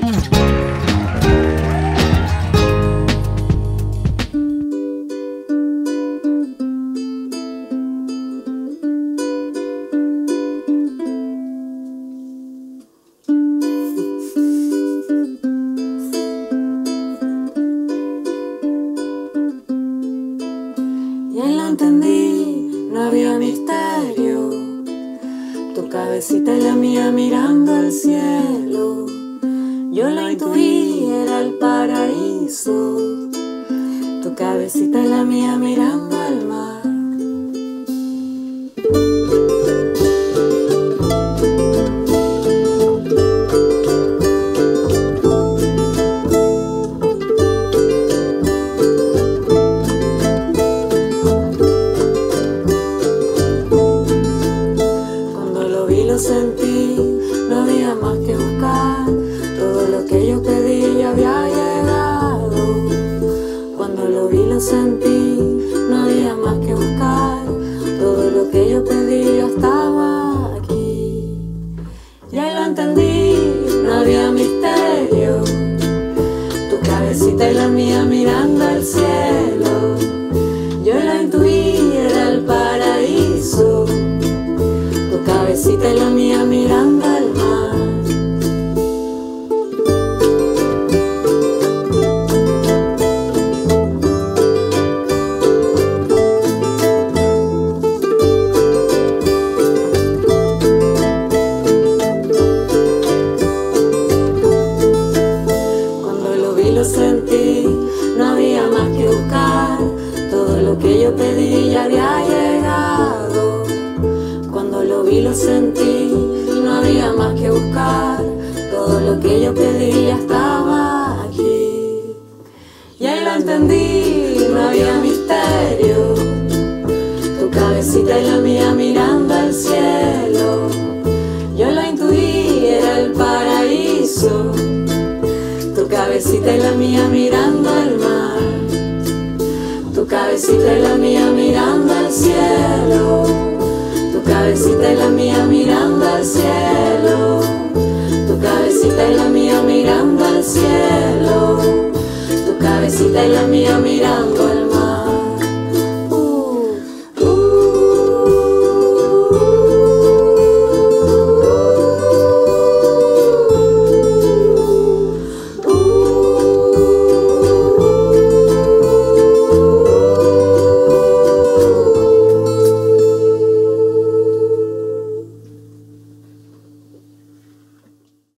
Entendí, no había misterio. Tu cabecita y la mía mirando al cielo. Yo lo intuí, era el paraíso. Tu cabecita y la mía mirando al mar. Lo sentí, no había más que buscar. Todo lo que yo pedí ya había llegado. Cuando lo vi, lo sentí, no había más que buscar. Todo lo que yo pedí ya estaba aquí. Ya lo entendí, no había misterio. Tu cabecita y la mía mirando al cielo. Yo lo intuí, era el paraíso. Tu cabecita y la mía mirando al mar. Cuando lo vi, lo sentí, no había más que buscar. Todo lo que yo pedí ya había llegado. Cuando lo vi, lo sentí, no había más que buscar. Todo lo que yo pedí ya estaba aquí. Y ahí lo entendí, no había misterio. Tu cabecita y la mía mirando al cielo. Yo lo intuí, era el paraíso. Tu cabecita y la mía mirando al mar. Tu cabecita y la mía mirando al cielo. Tu cabecita y la mía mirando al cielo. Tu cabecita y la mía mirando al cielo. Tu cabecita y la mía mirando al cielo.